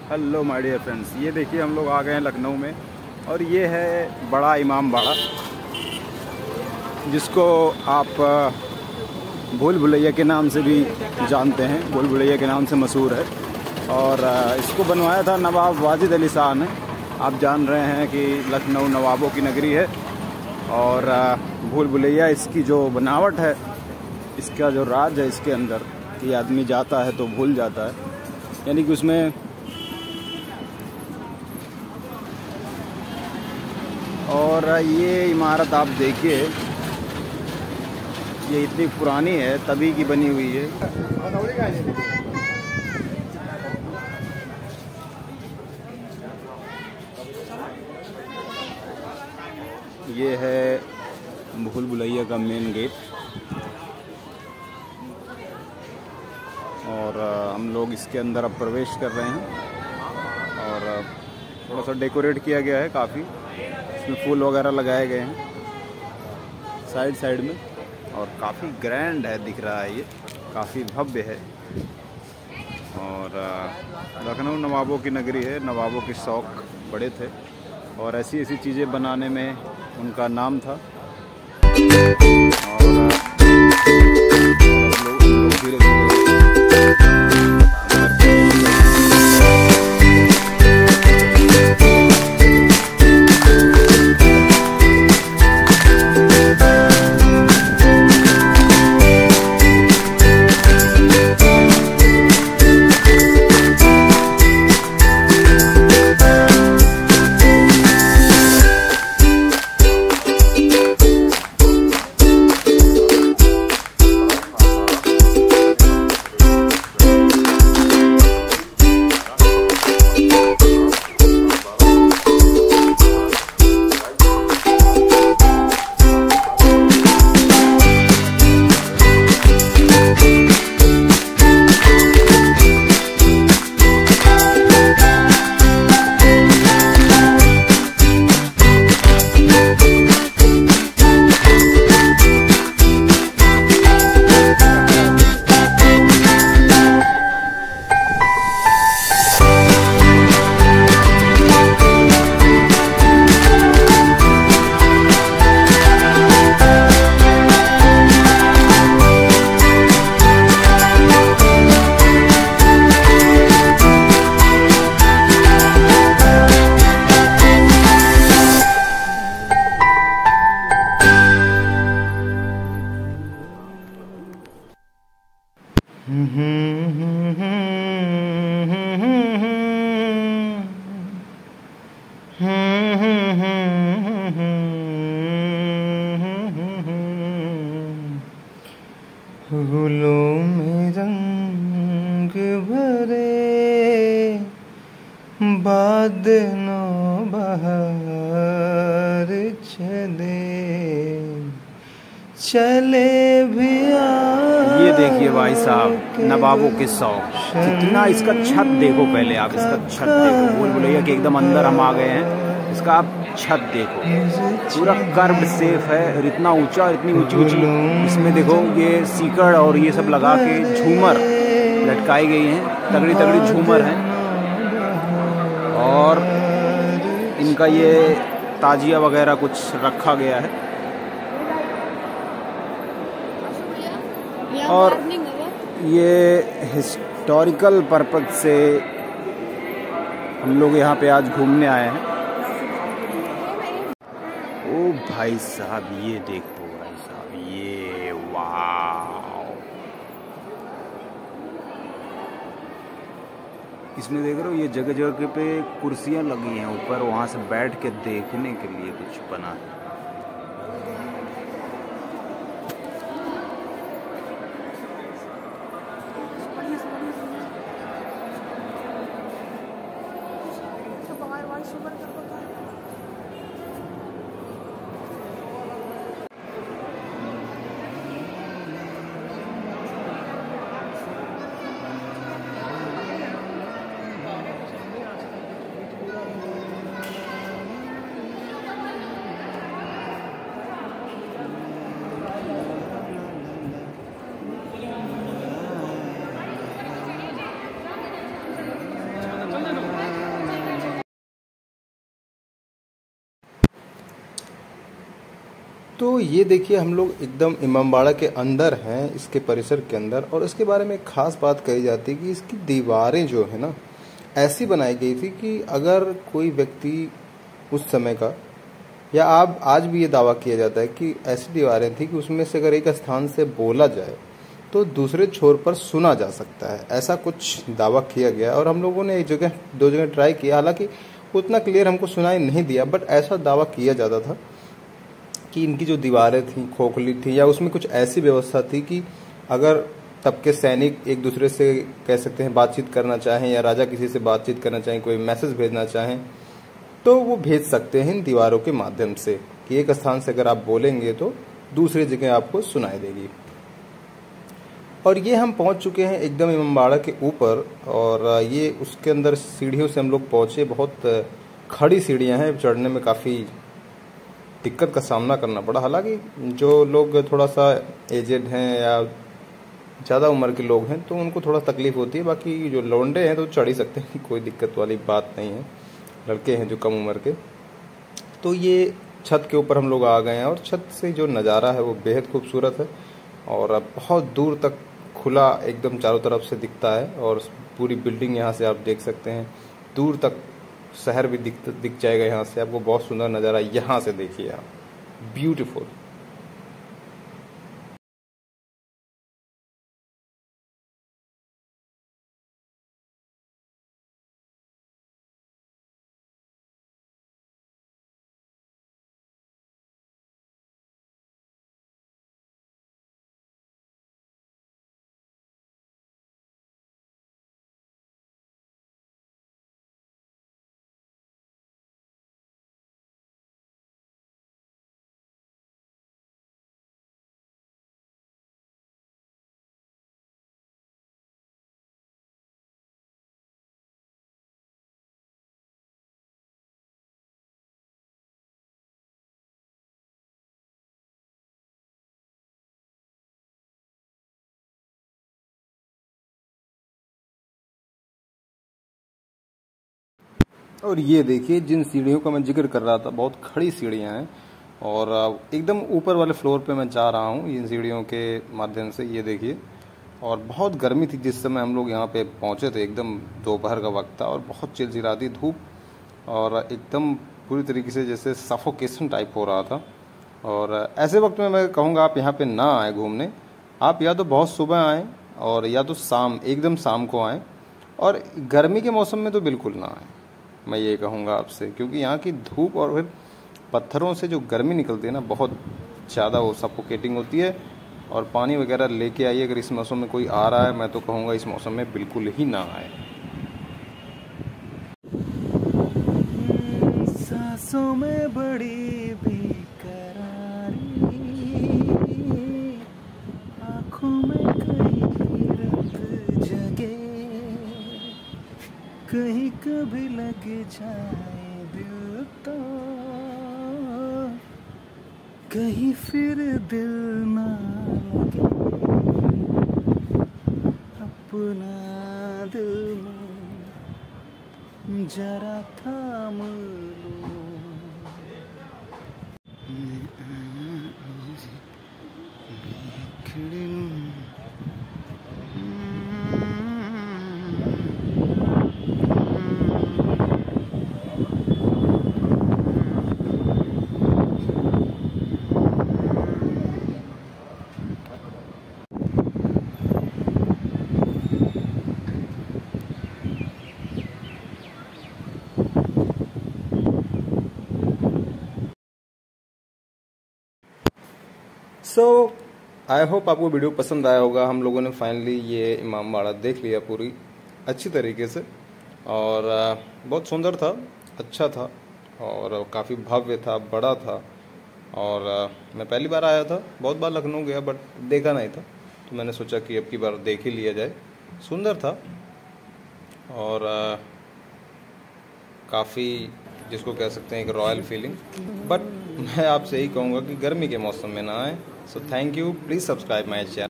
Hello my dear friends, ये देखिए हम लोग आ गए हैं लखनऊ में और ये है बड़ा इमाम बाड़ा, जिसको आप भूल भुलैया के नाम से भी जानते हैं। भूल भुलैया के नाम से मशहूर है और इसको बनवाया था नवाब वाजिद अली शाह ने। आप जान रहे हैं कि लखनऊ नवाबों की नगरी है और भूल भुलैया इसकी जो बनावट है, इसका जो राज है इसके अंदर कि आदमी जाता है तो भूल जाता है, यानी कि उसमें और ये इमारत आप देखिए, ये इतनी पुरानी है, तभी की बनी हुई है। ये है भूल भुलैया का मेन गेट और हम लोग इसके अंदर अब प्रवेश कर रहे हैं और थोड़ा सा डेकोरेट किया गया है काफ़ी, इसमें फूल वगैरह लगाए गए हैं साइड में और काफ़ी ग्रैंड है, दिख रहा है, ये काफ़ी भव्य है। और लखनऊ नवाबों की नगरी है, नवाबों के शौक़ बड़े थे और ऐसी चीज़ें बनाने में उनका नाम था। और लोग धीरे-धीरे फूलों में रंग भरे बादलों बहार चले भी ये देखिए भाई साहब, नवाबों के शौक, कितना इसका छत देखो, पहले आप इसका छत देखो। भूल भुलैया के एकदम अंदर हम आ गए हैं, इसका आप छत देखो, पूरा कर्व सेफ है और इतना ऊंचा और इतनी ऊंची इसमें देखो ये सीकड़ और ये सब लगा के झूमर लटकाई गई हैं, तगड़ी झूमर हैं और इनका ये ताजिया वगैरह कुछ रखा गया है। और ये हिस्टोरिकल पर्पज से हम लोग यहाँ पे आज घूमने आए हैं। ओ भाई साहब, ये देखो भाई साहब, ये वाव, इसमें देख रहे हो ये जगह जगह पे कुर्सियाँ लगी हैं ऊपर, वहाँ से बैठ के देखने के लिए कुछ बना है। तो ये देखिए हम लोग एकदम इमामबाड़ा के अंदर हैं, इसके परिसर के अंदर। और इसके बारे में एक ख़ास बात कही जाती है कि इसकी दीवारें जो है ना ऐसी बनाई गई थी कि अगर कोई व्यक्ति उस समय का, या आप आज भी ये दावा किया जाता है कि ऐसी दीवारें थी कि उसमें से अगर एक स्थान से बोला जाए तो दूसरे छोर पर सुना जा सकता है, ऐसा कुछ दावा किया गया। और हम लोगों ने एक जगह 2 जगह ट्राई किया, हालांकि उतना क्लियर हमको सुनाई नहीं दिया, बट ऐसा दावा किया जाता था कि इनकी जो दीवारें थी खोखली थी, या उसमें कुछ ऐसी व्यवस्था थी कि अगर तब के सैनिक एक दूसरे से कह सकते हैं बातचीत करना चाहें, या राजा किसी से बातचीत करना चाहें, कोई मैसेज भेजना चाहें, तो वो भेज सकते हैं इन दीवारों के माध्यम से, कि एक स्थान से अगर आप बोलेंगे तो दूसरी जगह आपको सुनाई देगी। और ये हम पहुंच चुके हैं एकदम इमामबाड़ा के ऊपर, और ये उसके अंदर सीढ़ियों से हम लोग पहुंचे। बहुत खड़ी सीढ़ियां हैं, चढ़ने में काफ़ी दिक्कत का सामना करना पड़ा। हालांकि जो लोग थोड़ा सा एजेड हैं या ज़्यादा उम्र के लोग हैं तो उनको थोड़ा तकलीफ होती है, बाकी जो लौंडे हैं तो चढ़ ही सकते हैं, कोई दिक्कत वाली बात नहीं है। लड़के हैं जो कम उम्र के। तो ये छत के ऊपर हम लोग आ गए हैं, और छत से जो नज़ारा है वो बेहद खूबसूरत है, और बहुत दूर तक खुला एकदम चारों तरफ से दिखता है। और पूरी बिल्डिंग यहाँ से आप देख सकते हैं, दूर तक शहर भी दिख जाएगा यहाँ से आपको। बहुत सुंदर नज़ारा यहाँ से देखिए आप, ब्यूटीफुल। और ये देखिए जिन सीढ़ियों का मैं जिक्र कर रहा था, बहुत खड़ी सीढ़ियाँ हैं, और एकदम ऊपर वाले फ्लोर पे मैं जा रहा हूँ इन सीढ़ियों के माध्यम से। ये देखिए, और बहुत गर्मी थी जिस समय हम लोग यहाँ पे पहुँचे थे, एकदम दोपहर का वक्त था, और बहुत चिलचिलाती धूप, और एकदम पूरी तरीके से जैसे सफोकेशन टाइप हो रहा था। और ऐसे वक्त में मैं कहूँगा आप यहाँ पे ना आए घूमने, आप या तो बहुत सुबह आएँ और या तो एकदम शाम को आएँ, और गर्मी के मौसम में तो बिल्कुल ना आएँ, मैं ये कहूँगा आपसे। क्योंकि यहाँ की धूप और फिर पत्थरों से जो गर्मी निकलती है ना, बहुत ज़्यादा वो सफोकेटिंग होती है। और पानी वगैरह लेके आइए, अगर इस मौसम में कोई आ रहा है, मैं तो कहूँगा इस मौसम में बिल्कुल ही ना आए। सांसों में बड़ी बेकरारी, आँखों में कहीं रत जगे, कहीं कभी लग जाए दिल तो कहीं फिर दिल ना लगे, अपना दिल में जरा थाम लो। सो आई होप आपको वीडियो पसंद आया होगा। हम लोगों ने फाइनली ये इमामबाड़ा देख लिया पूरी अच्छी तरीके से, और बहुत सुंदर था, अच्छा था, और काफ़ी भव्य था, बड़ा था। और मैं पहली बार आया था, बहुत बार लखनऊ गया बट देखा नहीं था, तो मैंने सोचा कि अब की बार देख ही लिया जाए। सुंदर था, और काफ़ी जिसको कह सकते हैं एक रॉयल फीलिंग। बट मैं आपसे यही कहूँगा कि गर्मी के मौसम में ना आए। So thank you, please subscribe my channel.